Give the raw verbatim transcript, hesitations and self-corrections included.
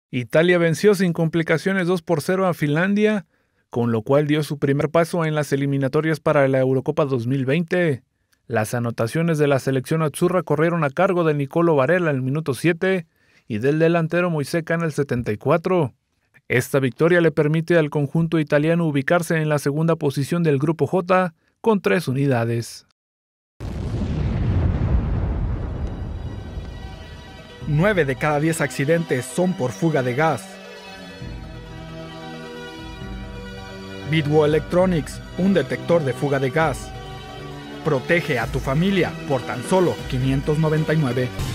Italia venció sin complicaciones dos por cero a Finlandia, con lo cual dio su primer paso en las eliminatorias para la Eurocopa dos mil veinte. Las anotaciones de la selección azzurra corrieron a cargo de Nicolo Barella en el minuto siete y del delantero Moisés Cana en el setenta y cuatro. Esta victoria le permite al conjunto italiano ubicarse en la segunda posición del Grupo J con tres unidades. nueve de cada diez accidentes son por fuga de gas. Bitwo Electronics, un detector de fuga de gas. Protege a tu familia por tan solo quinientos noventa y nueve.